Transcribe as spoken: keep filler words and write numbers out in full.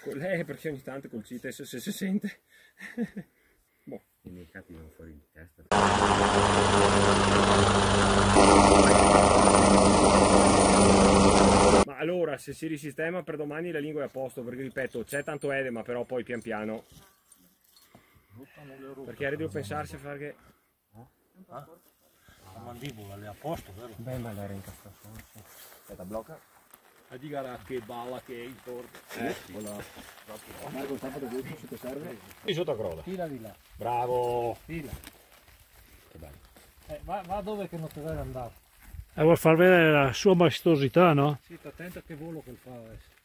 Con lei perché ogni tanto col CITES se si sente. Boh. I miei capi vanno fuori di testa. Ma allora, se si risistema per domani la lingua è a posto, perché ripeto, c'è tanto edema, però poi pian piano. Perché devo pensarsi a fare che... La mandibola è a posto, vero? Beh, ma l'era incastrato. Aspetta, blocca. A dire che balla che è intorno. Eh, quella... Marco, tappa da dietro se ti serve. Qui sotto a croda. Tira di là. Bravo. Tira. Che bello. Eh, va, va dove che non ti deve andare. E vuol far vedere la sua maestosità, no? Sì, sta attento a che volo che fa adesso.